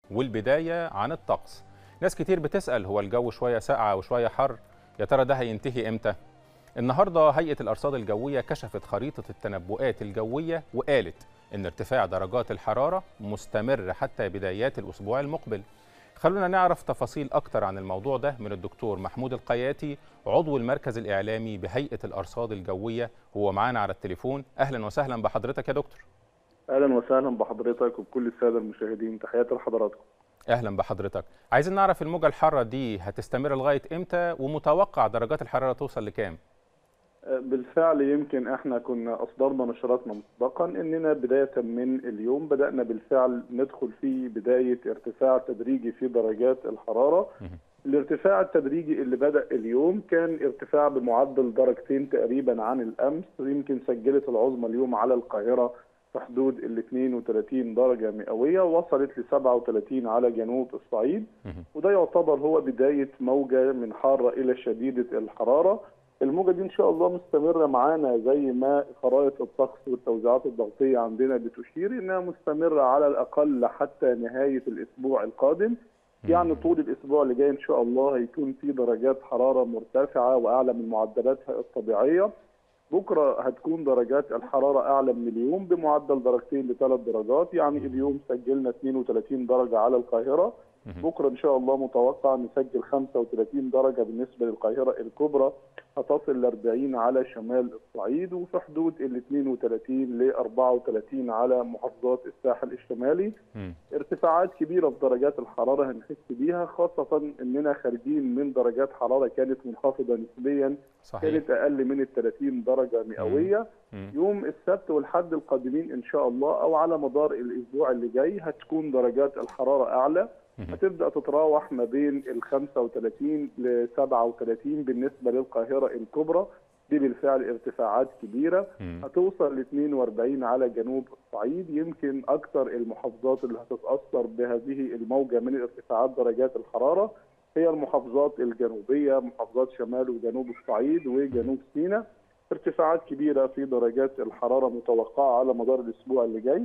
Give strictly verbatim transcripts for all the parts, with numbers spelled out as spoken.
والبداية عن الطقس. ناس كتير بتسأل هو الجو شوية ساقعة وشوية حر، يا ترى ده هينتهي إمتى؟ النهاردة هيئة الأرصاد الجوية كشفت خريطة التنبؤات الجوية وقالت إن ارتفاع درجات الحرارة مستمر حتى بدايات الأسبوع المقبل. خلونا نعرف تفاصيل أكتر عن الموضوع ده من الدكتور محمود القياتي، عضو المركز الإعلامي بهيئة الأرصاد الجوية. هو معانا على التليفون. أهلا وسهلا بحضرتك يا دكتور. اهلا وسهلا بحضرتك وبكل الساده المشاهدين، تحياتي لحضراتكم. اهلا بحضرتك. عايزين نعرف الموجه الحاره دي هتستمر لغايه امتى، ومتوقع درجات الحراره توصل لكام؟ بالفعل يمكن احنا كنا اصدرنا نشراتنا مسبقا اننا بدايه من اليوم بدانا بالفعل ندخل في بدايه ارتفاع تدريجي في درجات الحراره. الارتفاع التدريجي اللي بدأ اليوم كان ارتفاع بمعدل درجتين تقريبا عن الامس، يمكن سجلت العظمى اليوم على القاهره في حدود ال اثنين وثلاثين درجة مئوية، وصلت ل سبعة وثلاثين على جنوب الصعيد، وده يعتبر هو بداية موجة من حارة إلى شديدة الحرارة. الموجة دي إن شاء الله مستمرة معانا زي ما خرائط الطقس والتوزيعات الضغطية عندنا بتشير إنها مستمرة على الأقل حتى نهاية الأسبوع القادم. يعني طول الأسبوع اللي جاي إن شاء الله هيكون في درجات حرارة مرتفعة وأعلى من معدلاتها الطبيعية. بكره هتكون درجات الحراره اعلى من اليوم بمعدل درجتين لثلاث درجات، يعني اليوم سجلنا اثنين وثلاثين درجه على القاهره، بكره ان شاء الله متوقع نسجل خمسة وثلاثين درجه بالنسبه للقاهره الكبرى، هتصل ل أربعين على شمال الصعيد، وفي حدود ال اثنين وثلاثين ل أربعة وثلاثين على محافظات الساحل الشمالي. ارتفاعات كبيره في درجات الحراره هنحس بيها، خاصه اننا خارجين من درجات حراره كانت منخفضه نسبيا، صحيح. كانت اقل من ال ثلاثين درجه مئويه. مم. يوم السبت والحد القادمين ان شاء الله او على مدار الاسبوع اللي جاي هتكون درجات الحراره اعلى، هتبدا تتراوح ما بين ال خمسة وثلاثين ل سبعة وثلاثين بالنسبه للقاهره الكبرى، دي بالفعل ارتفاعات كبيره. مم. هتوصل ل اثنين وأربعين على جنوب الصعيد، يمكن اكثر المحافظات اللي هتتاثر بهذه الموجه من ارتفاعات درجات الحراره هي المحافظات الجنوبيه، محافظات شمال وجنوب الصعيد وجنوب سيناء. ارتفاعات كبيره في درجات الحراره متوقعه على مدار الاسبوع اللي جاي.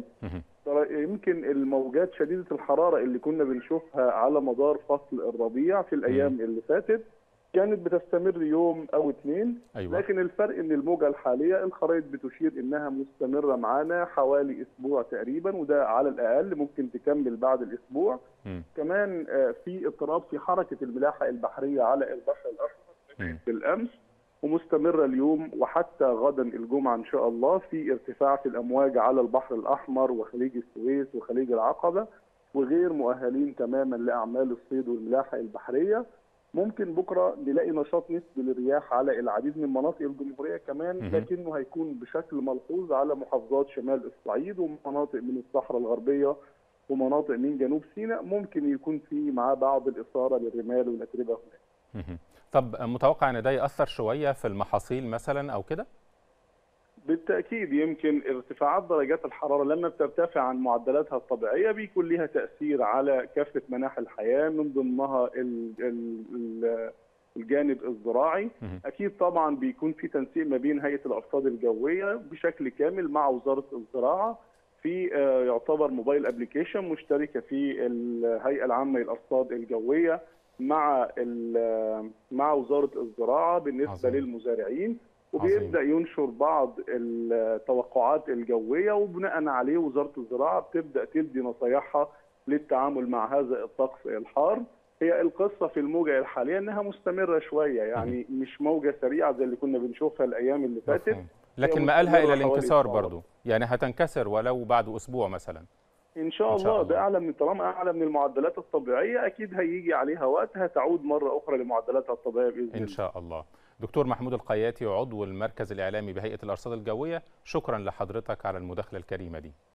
يمكن الموجات شديده الحراره اللي كنا بنشوفها على مدار فصل الربيع في الايام اللي فاتت كانت بتستمر يوم او اثنين، أيوة. لكن الفرق ان الموجه الحاليه الخرائط بتشير انها مستمره معانا حوالي اسبوع تقريبا، وده على الاقل ممكن تكمل بعد الاسبوع. م. كمان في اضطراب في حركه الملاحه البحريه على البحر الاحمر بالامس، ومستمره اليوم وحتى غدا الجمعه ان شاء الله في ارتفاع في الامواج على البحر الاحمر وخليج السويس وخليج العقبه، وغير مؤهلين تماما لاعمال الصيد والملاحه البحريه. ممكن بكره نلاقي نشاط نسبي للرياح على العديد من مناطق الجمهوريه كمان، لكنه هيكون بشكل ملحوظ على محافظات شمال الصعيد ومناطق من الصحراء الغربيه ومناطق من جنوب سيناء، ممكن يكون في معاه بعض الاثاره للرمال والاتربه هناك. طب متوقع ان ده ياثر شويه في المحاصيل مثلا او كده؟ بالتاكيد، يمكن ارتفاعات درجات الحراره لما بترتفع عن معدلاتها الطبيعيه بيكون لها تاثير على كافه مناحي الحياه، من ضمنها الجانب الزراعي. اكيد طبعا بيكون في تنسيق ما بين هيئه الارصاد الجويه بشكل كامل مع وزاره الزراعه، في يعتبر موبايل ابلكيشن مشتركه في الهيئه العامه للارصاد الجويه مع مع وزاره الزراعه بالنسبه عظيم. للمزارعين، وبيبدا عظيم. ينشر بعض التوقعات الجويه، وبناء عليه وزاره الزراعه بتبدا تدي نصايحها للتعامل مع هذا الطقس الحار. هي القصه في الموجه الحاليه انها مستمره شويه، يعني م. مش موجه سريعه زي اللي كنا بنشوفها الايام اللي فاتت، لكن مآلها الى الانكسار برضه، يعني هتنكسر ولو بعد اسبوع مثلا. إن شاء, إن شاء الله. ده أعلى من طالما أعلى من المعدلات الطبيعية أكيد هيجي عليها وقت هتعود مرة أخرى لمعدلاتها الطبيعية بإذن الله. إن شاء الله. دكتور محمود القياتي، عضو المركز الإعلامي بهيئة الأرصاد الجوية، شكرا لحضرتك على المداخلة الكريمة دي.